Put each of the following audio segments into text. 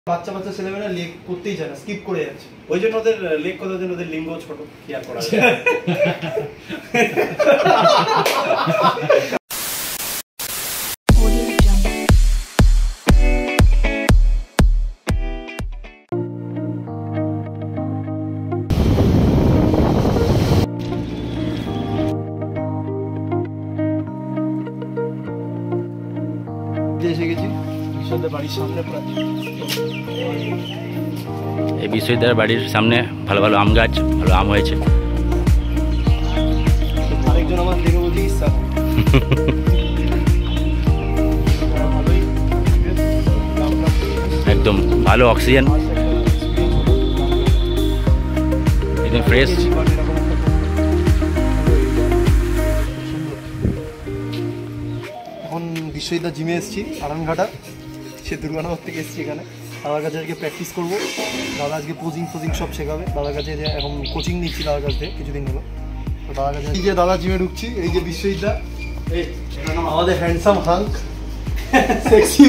বাচ্চা বাচ্চা ছেলেমেয়েরা লেগ করতেই চায় না, স্কিপ করে যাচ্ছে। ওই জন্য ওদের লেগ করার জন্য ওদের লিঙ্গ ছোট, কি আর করা যায়। এসে গেছি বিশ্বদের বাড়ির সামনে, প্রায় এই বিশ্বদের বাড়ির সামনে ভালো ভালো আম গাছ, ভালো আম হয়েছে। আরেকজন আমার দেখে বলছি ইচ্ছা একদম ভালো অক্সিজেন, একদম ফ্রেশ। এখন বিশ্বজিৎ জিমে এসেছি আরানঘাটা, সে দুর্গানগর থেকে এসেছি এখানে। দাদার কাছে আজকে প্র্যাকটিস করবো, দাদা আজকে পোজিং সব শেখাবে। দাদার কাছে যে এখন কোচিং নিচ্ছি দাদার কাছ থেকে কিছুদিন হলো। তো দাদার কাছে এই যে দাদা জিমে ঢুকছি, এই যে বিশ্বজিৎ এই আমাদের হ্যান্ডসাম হাঙ্ক সেক্সি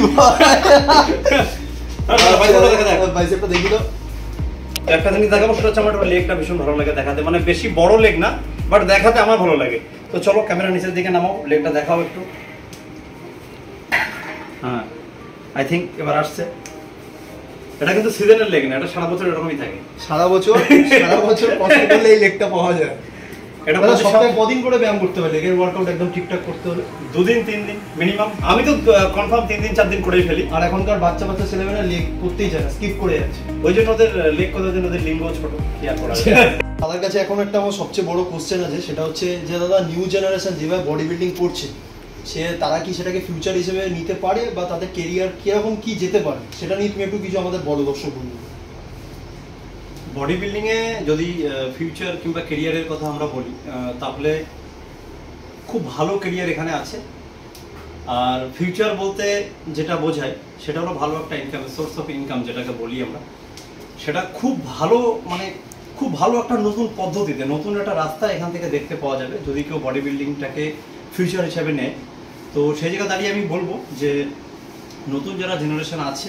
বাইসেপটা দেখি তো। একটা জিনিস দেখাবো, সেটা হচ্ছে আমার লেগটা ভীষণ ভালো লাগে দেখাতে, মানে বেশি বড় লেগ না, বাট দেখাতে আমার ভালো লাগে। তো চলো ক্যামেরা নিচের দিকে নামাও, লেগটা দেখাও একটু। হ্যাঁ, আই থিঙ্ক এবার আসছে। এটা কিন্তু সিজনের লেগ না, এটা সারা বছর এরকমই থাকে। সারা বছর কষ্ট করলে এই লেগটা পাওয়া যায়। এটা সপ্তাহে কদিন করে ব্যায়াম করতে হবে, লেগের ওয়ার্কআউট একদম ঠিকঠাক করতে হলে 2 দিন 3 দিন মিনিমাম। আমি তো কনফার্ম 3 দিন 4 দিন করেই ফেলি। আর এখনকার বাচ্চা বাচ্চা ছেলেমেয়েরা লেগ করতেই চায় না, স্কিপ করে যাচ্ছে। ওই জন্য ওদের লেগ করার জন্য ওদের লিঙ্গ ছোট, কি আর করা যায়। দাদার কাছে এখন একটা আমার সবচেয়ে বড় কোশ্চেন আছে, সেটা হচ্ছে যে দাদা নিউ জেনারেশন যেভাবে বডি বিল্ডিং করছে, তারা কি সেটাকে ফিউচার হিসেবে নিতে পারে, বা তাদের কেরিয়ার কিরকম কি যেতে পারে, সেটা নিয়ে তুমি একটু কিছু আমাদের বড় দর্শক বন্ধু। বডি বিল্ডিংয়ে যদি ফিউচার কিংবা কেরিয়ারের কথা আমরা বলি, তাহলে খুব ভালো কেরিয়ার এখানে আছে। আর ফিউচার বলতে যেটা বোঝায় সেটা হলো ভালো একটা ইনকাম, সোর্স অফ ইনকাম যেটাকে বলি আমরা। সেটা খুব ভালো, মানে খুব ভালো একটা নতুন পদ্ধতিতে, নতুন একটা রাস্তা এখান থেকে দেখতে পাওয়া যাবে যদি কেউ বডি বিল্ডিংটাকে ফিউচার হিসেবে নেয়। তো সেই জায়গা দাঁড়িয়ে আমি বলবো যে নতুন যারা জেনারেশন আছে,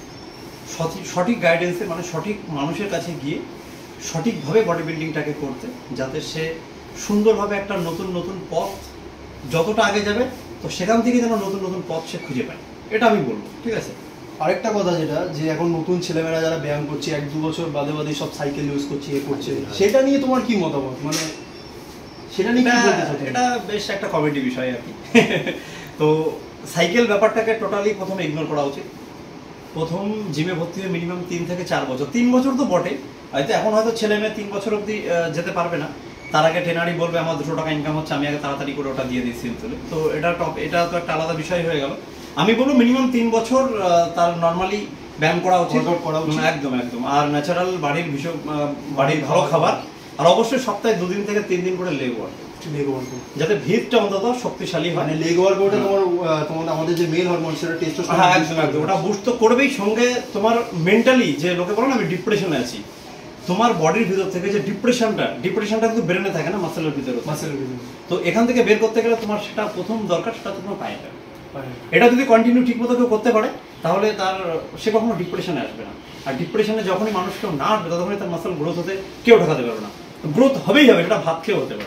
সঠিক গাইডেন্সে, মানে সঠিক মানুষের কাছে গিয়ে সঠিকভাবে বডি বিল্ডিংটাকে করতে, যাতে সে সুন্দরভাবে একটা নতুন পথ যতটা আগে যাবে, তো সেখান থেকে যেন নতুন পথ সে খুঁজে পায়, এটা আমি বলবো। ঠিক আছে। আরেকটা কথা যেটা, যে এখন নতুন ছেলেমেয়েরা যারা ব্যায়াম করছে 1-2 বছর বাদে সব সাইকেল ইউজ করছে, করছে, সেটা নিয়ে তোমার কি মতামত? মানে সেটা নিয়ে এটা বেশ একটা কমেডি বিষয় আর কি। তো সাইকেল ব্যাপারটাকে টোটালি প্রথমে ইগনোর করা উচিত। প্রথম জিমে ভর্তি হয়ে মিনিমাম 3 থেকে 4 বছর, 3 বছর তো বটে, হয়তো এখন হয়তো ছেলে মেয়ে 3 বছর অবধি যেতে পারবে না। তার আগে ট্রেনারই বলবে আমার 200 টাকা ইনকাম হচ্ছে, আমি আগে তাড়াতাড়ি করে ওটা দিয়ে দিই সিম্পলি। তো এটা তো একটা আলাদা বিষয় হয়ে গেল। আমি বলবো মিনিমাম 3 বছর তার নর্মালি ব্যায়াম করা উচিত। একদম। আর ন্যাচারাল বাড়ির ভালো খাবার, আর অবশ্যই সপ্তাহে 2 দিন থেকে 3 দিন করে লেগ ওয়ার্ক, যাতে ভিতটা অন্তত শক্তিশালী হয়। মানে লেগ ওয়ার্কআউটে তোমার আমাদের যে মেল হরমোন, সেটা টেস্টোস্টেরন, হ্যাঁ একদম ওটা বুস্ট তো করবেই। সঙ্গে তোমার মেন্টালি, যে লোকে বলে না আমি ডিপ্রেশনে আছি, তোমার বডির ভিতর থেকে যে ডিপ্রেশনটা কিন্তু ব্রেনে থাকে না, মাসেলের ভিতরে। তো এখান থেকে বের করতে গেলে তোমার সেটা প্রথম দরকার, সেটা তোমার পায়ে যাবে। এটা যদি কন্টিনিউ ঠিক মতো কেউ করতে পারে, তাহলে সে কখনো ডিপ্রেশনে আসবে না। আর ডিপ্রেশনে যখনই মানুষ কেউ না আসবে, তখনই তার মাসেল গ্রোথ হতে কেউ ঠেকাতে পারবে না। গ্রোথ হবেই হবে, সেটা ভাত খেয়ে হতে পারে।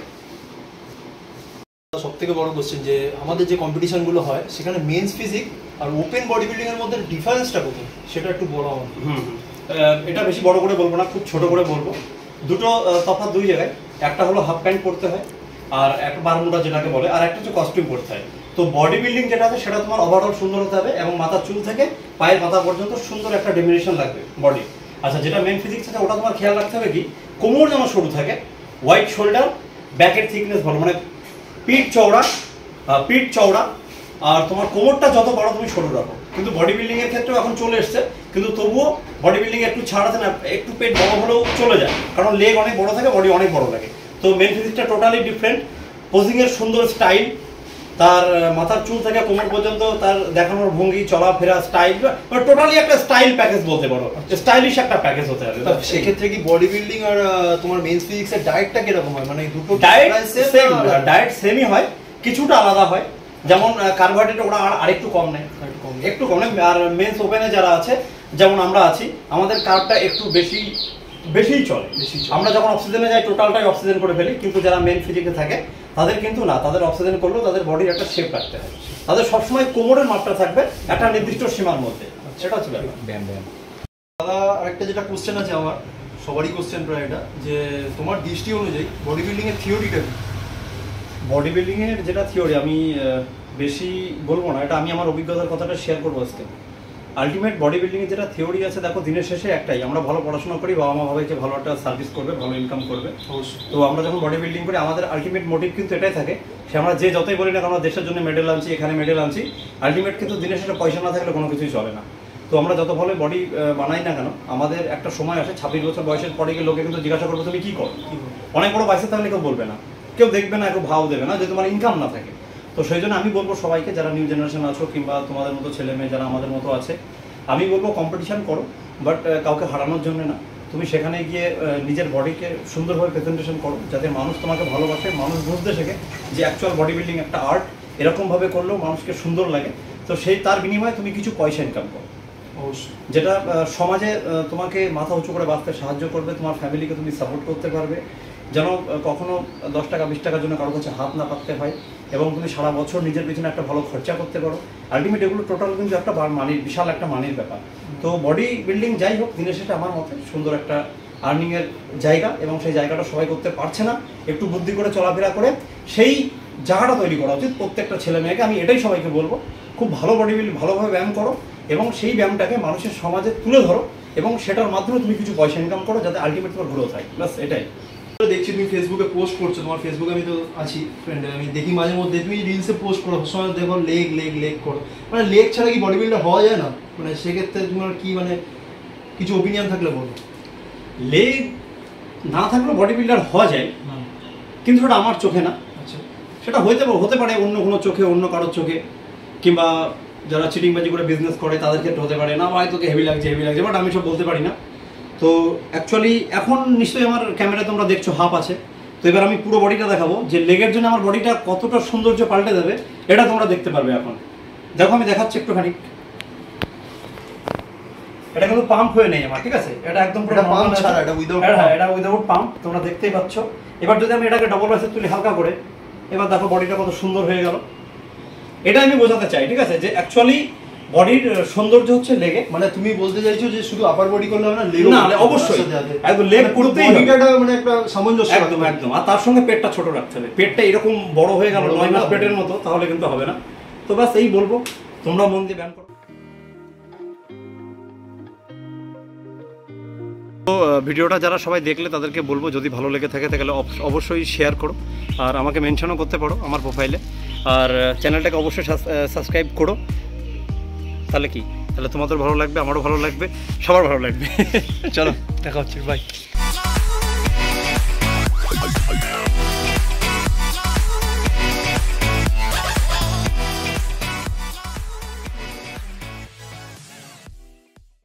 সব থেকে বড় কোশ্চেন, যে আমাদের যে কম্পিটিশন গুলো হয়, সেখানে মেন্স ফিজিক আর ওপেন বডি বিল্ডিং এর মধ্যে ডিফারেন্সটা কোথায়, সেটা একটু বড় হবে। এটা বেশি বড় করে বলবো না, খুব ছোট করে বলবো। দুটো তফাৎ 2 জায়গায়। একটা হলো হাফ প্যান্ট পরতে হয়, আর একটা বারমুডা যেটাকে বলে, আর একটা হচ্ছে কস্টিউম পরতে হয়। তো বডি বিল্ডিং যেটা আছে, সেটা তোমার ওভারঅল সুন্দর হতে হবে, এবং মাথার চুল থেকে পায়ের পাতা পর্যন্ত সুন্দর একটা ডেমিনেশন লাগবে বডি। আচ্ছা, যেটা মেন ফিজিক্স আছে, ওটা তোমার খেয়াল রাখতে হবে কি, কোমর যেন সরু থাকে, হোয়াইট শোল্ডার, ব্যাকের থিকনেস ভালো, মানে পিঠ চওড়া, আর তোমার কোমরটা যত বড় তুমি সরু রাখো। কিন্তু বডি বিল্ডিং এর ক্ষেত্রেও এখন চলে এসছে, কিন্তু তবুও বডি বিল্ডিং একটু ছাড় আছে না, একটু পেট বড় হলেও চলে যায়, কারণ লেগ অনেক বড় থাকে, বডি অনেক বড় লাগে। তো মেন ফিজিক্সটা টোটালি ডিফারেন্ট। পোজিং এর সুন্দর স্টাইল, তার মাথার চুল থেকে কোমর পর্যন্ত তার দেখানোর ভঙ্গি, চলাফেরা, স্টাইল, মানে টোটালি একটা স্টাইল প্যাকেজ বলতে পারো, স্টাইলিশ একটা প্যাকেজ হতে হবে। সেক্ষেত্রে কি বডি বিল্ডিং আর তোমার মেন্স ফিজিক্স এর ডায়েটটা কিরকম হয়? মানে দুটো ডায়েট সেমই হয়, কিছুটা আলাদা হয়। যেমন কার্বোহাইড্রেট ওরা আরেকটু কম নেয়, একটু কম নেয়। আর মেন্স ওপেনে যারা আছে যেমন আমরা আছি, আমাদের কার্বটা একটু বেশিই চলে। আমরা যখন অক্সিজেনে যাই টোটালটাই অক্সিজেন করে ফেলি, কিন্তু যারা মেন ফিজিকে থাকে তাদের কিন্তু না, তাদের অক্সিজেন করলেও তাদের বডির একটা শেপ রাখতে হয়, তাদের সবসময় কোমরের মাপটা থাকবে একটা নির্দিষ্ট সীমার মধ্যে, সেটা হচ্ছে ব্যায়াম। দাদা আরেকটা যেটা কোশ্চেন আছে আমার, সবারই কোশ্চেন প্রায় এটা, যে তোমার দৃষ্টি অনুযায়ী বডি বিল্ডিং এর থিওরিটা কি? বডি বিল্ডিং এর যেটা থিওরি, আমি বেশি বলবো না, এটা আমি আমার অভিজ্ঞতার কথাটা শেয়ার করবো আজকে। আলটিমেট বডি বিল্ডিং এর যেটা থিওরি আছে, দেখো দিনের শেষে একটাই, আমরা ভালো পড়াশোনা করি, বাবা মা ভাবে যে ভালো একটা সার্ভিস করবে, ভালো ইনকাম করবে। তো আমরা যখন বডি বিল্ডিং করি আমাদের আলটিমেট মোটিভ কিন্তু এটাই থাকে, সে আমরা যে যতই বলি না আমরা দেশের জন্য মেডেল আনছি, এখানে মেডেল আনছি, আলটিমেট কিন্তু দিনের শেষে পয়সা না থাকলে কোনো কিছুই চলে না। তো আমরা যত ভালো বডি বানাই না কেন, আমাদের একটা সময় আসে 26 বছর বয়সের পরে গিয়ে লোকে কিন্তু জিজ্ঞাসা করবে তুমি কি করো। অনেক বড় বাইসে থাকলে কেউ বলবে না, কেউ দেখবে না, কেউ ভাও দেবে না, যে তোমার ইনকাম না থাকে। তো সেই জন্য আমি বলবো সবাইকে, যারা নিউ জেনারেশন আছো কিংবা তোমাদের মতো ছেলে মেয়ে যারা আমাদের মতো আছে, আমি বলবো কম্পিটিশন করো, বাট কাউকে হারানোর জন্য না। তুমি সেখানে গিয়ে নিজের বডিকে সুন্দরভাবে প্রেজেন্টেশন করো, যাতে মানুষ তোমাকে ভালোবাসে, মানুষ বুঝতে শেখে যে অ্যাকচুয়াল বডি বিল্ডিং একটা আর্ট, এরকমভাবে করলেও মানুষকে সুন্দর লাগে। তো সেই তার বিনিময়ে তুমি কিছু পয়সা ইনকাম করো, যেটা সমাজে তোমাকে মাথা উঁচু করে বাঁচতে সাহায্য করবে, তোমার ফ্যামিলিকে তুমি সাপোর্ট করতে পারবে, যেন কখনো 10 টাকা 20 টাকার জন্য কারো কাছে হাত না পাততে হয়, এবং তুমি সারা বছর নিজের পিছনে একটা ভালো খরচা করতে পারো। আলটিমেট এগুলো টোটাল কিন্তু একটা মানির, বিশাল একটা মানির ব্যাপার। তো বডি বিল্ডিং যাই হোক, দিনের শেষে আমার মতে সুন্দর একটা আর্নিংয়ের জায়গা, এবং সেই জায়গাটা সবাই করতে পারছে না, একটু বুদ্ধি করে চলাফেরা করে সেই জায়গাটা তৈরি করা উচিত প্রত্যেকটা ছেলে মেয়েকে। আমি এটাই সবাইকে বলবো, খুব ভালো বডি বিল্ডিং, ভালোভাবে ব্যায়াম করো, এবং সেই ব্যায়ামটাকে মানুষের সমাজে তুলে ধরো, এবং সেটার মাধ্যমে তুমি কিছু পয়সা ইনকাম করো, যাতে আলটিমেট তোমার গ্রোথ হয়। বাস এটাই। দেখছি তুমি ফেসবুকে পোস্ট করছো, তোমার ফেসবুকে আমি তো আছি ফ্রেন্ড, আমি দেখি মাঝে মধ্যে তুমি রিলসে পোস্ট করো, সময় দেখো লেগ করো, মানে লেগ ছাড়া কি বডি বিল্ডার হওয়া যায় না? মানে সেক্ষেত্রে তোমার কি মানে কিছু ওপিনিয়ন থাকলে বলো। লেগ না থাকলেও বডি বিল্ডার হওয়া যায়, কিন্তু সেটা আমার চোখে না। আচ্ছা, সেটা হতে পারে অন্য কোনো চোখে, অন্য কারোর চোখে, কিংবা যারা চিটিংবাজি করে বিজনেস করে তাদের ক্ষেত্রে হতে পারে, না ভাই তোকে হেভি লাগছে, বাট আমি সব বলতে পারি না। তো অ্যাকচুয়ালি এখন নিশ্চয়ই আমার ক্যামেরায় তোমরা দেখছো হাফ আছে, তো এবার আমি পুরো বডিটা দেখাবো, যে লেগের জন্য আমার বডিটা কতটা সৌন্দর্য পাল্টে দেবে, এটা তোমরা দেখতে পারবে। এখন দেখো আমি দেখাচ্ছি একটুখানি, এটা কিন্তু পাম্প হয়ে নেই আমার, ঠিক আছে? এটা একদম পুরো পাম্প ছাড়া, এটা উইদাউট পাম্প, তোমরা দেখতেই পাচ্ছ। এবার যদি আমি এটাকে ডবল বাইসেপ তুলি হালকা করে, এবার দেখো বডিটা কত সুন্দর হয়ে গেল। এটা আমি বোঝাতে চাই, ঠিক আছে, যে অ্যাকচুয়ালি বডির সৌন্দর্য হচ্ছে লেগে। মানে তুমি বলতে চাইছো যে শুধু আপার বডি করলে হবে না, লেগ না, অবশ্যই একদম লেগ করতেই হবে, বডিটা মানে একটা সামঞ্জস্য, একদম। আর তার সঙ্গে পেটটা ছোট রাখতে হবে, পেটটা এরকম বড় হয়ে গেল 9 মাস পেটের মতো, তাহলে কিন্তু হবে না। তো বাস এই বলবো, তোমরা মন দিয়ে ব্যায়াম করো। তো ভিডিওটা যারা সবাই দেখলে তাদেরকে বলবো, যদি ভালো লেগে থাকে তাহলে অবশ্যই শেয়ার করো, আর আমাকে মেনশনও করতে পারো আমার প্রোফাইলে, আর চ্যানেলটাকে অবশ্যই সাবস্ক্রাইব করো। তাহলে তোমাদের ভালো লাগবে, আমারও ভালো লাগবে, সবার ভালো লাগবে। চলো দেখা হচ্ছে, বাই।